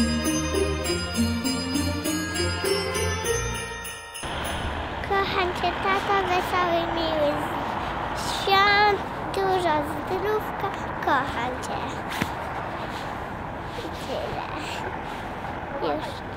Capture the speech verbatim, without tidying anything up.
Kocham cię, tato, wesoły, miły świąt, dużo zdrówka. Kocham cię. I tyle. Już.